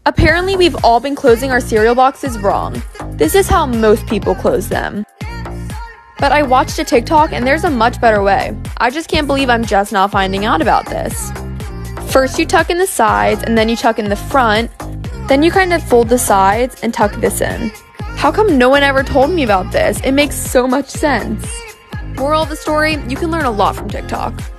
Apparently, we've all been closing our cereal boxes wrong. This is how most people close them. But I watched a TikTok and there's a much better way. I just can't believe I'm just now finding out about this. First you tuck in the sides and then you tuck in the front. Then you kind of fold the sides and tuck this in. How come no one ever told me about this? It makes so much sense. Moral of the story, you can learn a lot from TikTok.